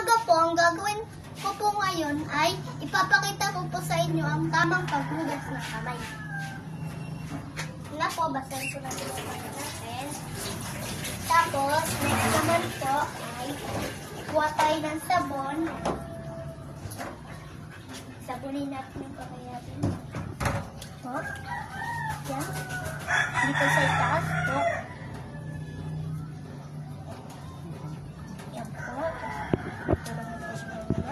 umaga po, ang gagawin ko po ngayon ay ipapakita ko po sa inyo ang tamang paghugas ng kamay. Na po, basahin ko natin yung kamay natin. Tapos, next naman po ay kuha tayo ng sabon. Sabunin natin yung kamay natin. Po. Yan. Dito sa itaas po. Yan po. Ito lang ito sa mga.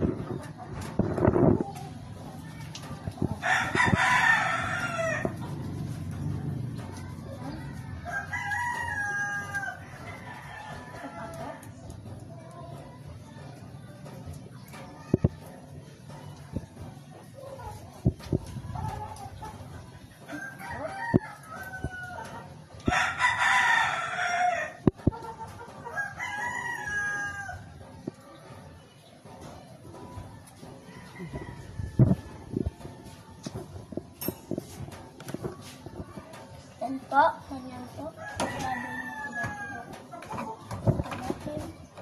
Yan po, ganyan po.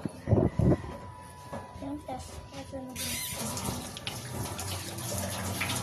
Yan, tas, ito na din.